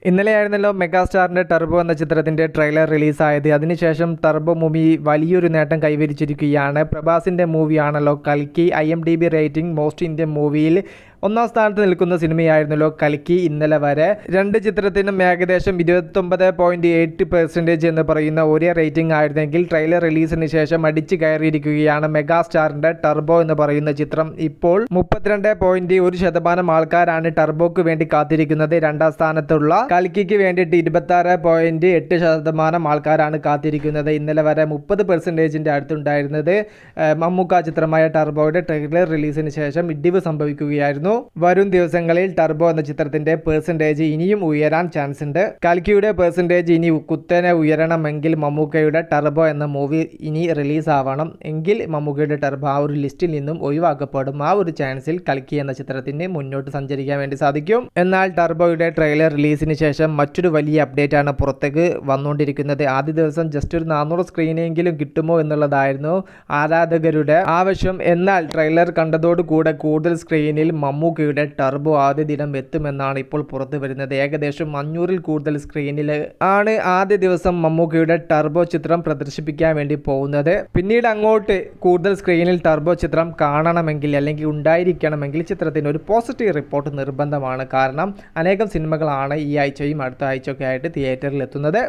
ഇന്നലെയായിരുന്നല്ലോ മെഗാസ്റ്റാറിൻ്റെ turbo എന്ന ചിത്രത്തിൻ്റെ trailer റിലീസായത്. അതിനുശേഷം ടർബോ മൂവി വലിയൊരു നേട്ടം കൈവരിച്ചിരിക്കുകയാണ്. പ്രഭാസിൻ്റെ മൂവിയാണല്ലോ കൽക്കി. IMDb റേറ്റിംഗ് മോസ്റ്റ് ഇന്ത്യൻ മൂവിയിൽ ഒന്നാം സ്ഥാനത്ത് നിൽക്കുന്ന സിനിമയായിരുന്നല്ലോ കൽക്കി. ഇന്നലെ വരെ രണ്ട് ചിത്രത്തിനും ഏകദേശം 29.8% എന്ന് പറയുന്ന ഒരേ റേറ്റിംഗ് ആയിരുന്നെങ്കിൽ ട്രെയിലർ റിലീസിന് ശേഷം അടിച്ചു കയറിയിരിക്കുകയാണ് മെഗാസ്റ്റാറിൻ്റെ ടർബോ എന്ന് പറയുന്ന ചിത്രം. ഇപ്പോൾ 32.1% ആൾക്കാരാണ് ടർബോക്ക് വേണ്ടി കാത്തിരിക്കുന്നത്. രണ്ടാം സ്ഥാനത്തുള്ള കൽക്കിക്ക് വേണ്ടിയിട്ട് 26.8% ആൾക്കാരാണ് കാത്തിരിക്കുന്നത്. ഇന്നലെ വരെ 30% അടുത്തുണ്ടായിരുന്നത്. മമ്മൂക്ക ചിത്രമായ ടർബോയുടെ ട്രെയിലർ റിലീസിന് ശേഷം ഇടിവ് സംഭവിക്കുകയായിരുന്നു. വരും ദിവസങ്ങളിൽ ടർബോ എന്ന ചിത്രത്തിന്റെ പെർസെന്റേജ് ഇനിയും ഉയരാൻ ചാൻസ് ഉണ്ട്. കൽക്കിയുടെ പെർസെന്റേജ് ഇനി കുത്തനെ ഉയരണമെങ്കിൽ മമ്മൂക്കയുടെ ടർബോ എന്ന മൂവി ഇനി റിലീസ് ആവണം. എങ്കിൽ മമ്മൂക്കയുടെ ടർബോ ആ ഒരു ലിസ്റ്റിൽ നിന്നും ഒഴിവാക്കപ്പെടും. ആ ഒരു ചാൻസിൽ കൽക്കി എന്ന ചിത്രത്തിന് മുന്നോട്ട് സഞ്ചരിക്കാൻ വേണ്ടി സാധിക്കും. എന്നാൽ ടർബോയുടെ ട്രെയിലർ റിലീസിന് ശേഷം മറ്റൊരു വലിയ അപ്ഡേറ്റ് ആണ് പുറത്തേക്ക് വന്നുകൊണ്ടിരിക്കുന്നത്. ആദ്യ ദിവസം ജസ്റ്റ് ഒരു 400 സ്ക്രീനെങ്കിലും കിട്ടുമോ എന്നുള്ളതായിരുന്നു ആരാധകരുടെ ആവശ്യം. എന്നാൽ ട്രെയിലർ കണ്ടതോടുകൂടെ കൂടുതൽ സ്ക്രീനിൽ മമ്മൂക്കയുടെ ടർബോ ആദ്യ ദിനം എത്തുമെന്നാണ് ഇപ്പോൾ പുറത്തു വരുന്നത്. ഏകദേശം 500-ൽ കൂടുതൽ സ്ക്രീനിൽ ആണ് ആദ്യ ദിവസം മമ്മൂക്കയുടെ ടർബോ ചിത്രം പ്രദർശിപ്പിക്കാൻ വേണ്ടി പോകുന്നത്. പിന്നീട് അങ്ങോട്ട് കൂടുതൽ സ്ക്രീനിൽ ടർബോ ചിത്രം കാണണമെങ്കിൽ അല്ലെങ്കിൽ ഉണ്ടായിരിക്കണമെങ്കിൽ ചിത്രത്തിന് ഒരു പോസിറ്റീവ് റിപ്പോർട്ട് നിർബന്ധമാണ്. കാരണം അനേകം സിനിമകളാണ് ഈ ആഴ്ചയും അടുത്ത ആഴ്ചയൊക്കെ ആയിട്ട് തിയേറ്ററിൽ എത്തുന്നത്.